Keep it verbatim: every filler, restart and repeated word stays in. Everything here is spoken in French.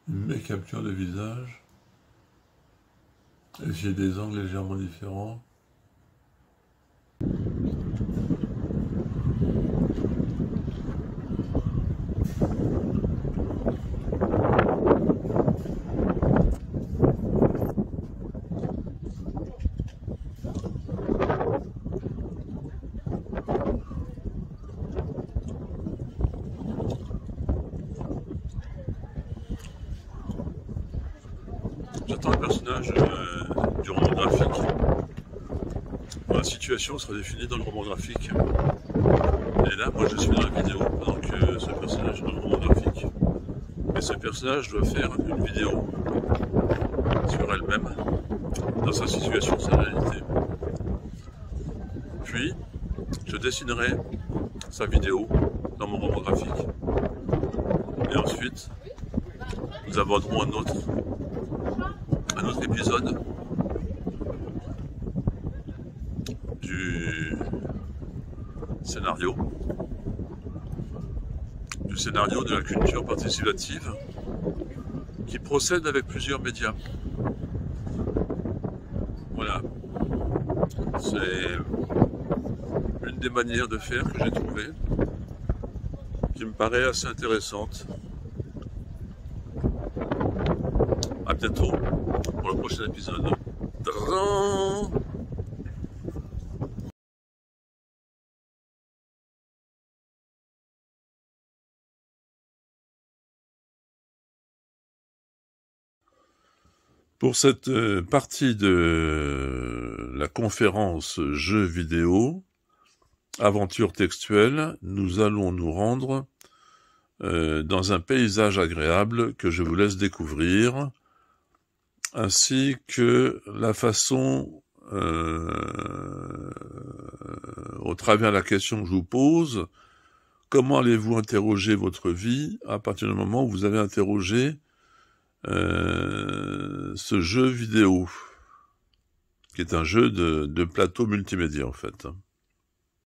Une capture de visage. Et j'ai des angles légèrement différents. J'attends un personnage euh, du roman graphique. La situation sera définie dans le roman graphique. Et là, moi, je suis dans la vidéo, pendant que ce personnage est dans le roman graphique. Et ce personnage doit faire une vidéo sur elle-même, dans sa situation, sa réalité. Puis, je dessinerai sa vidéo dans mon roman graphique. Et ensuite, nous aborderons un autre, un autre épisode du scénario, du scénario de la culture participative qui procède avec plusieurs médias. Voilà, c'est une des manières de faire que j'ai trouvées, qui me paraît assez intéressante. À bientôt pour le prochain épisode. Tadam! Pour cette partie de la conférence jeux vidéo, aventure textuelle, nous allons nous rendre euh, dans un paysage agréable que je vous laisse découvrir, ainsi que la façon, euh, au travers de la question que je vous pose, comment allez-vous interroger votre vie à partir du moment où vous avez interrogé Euh, ce jeu vidéo, qui est un jeu de, de plateau multimédia en fait.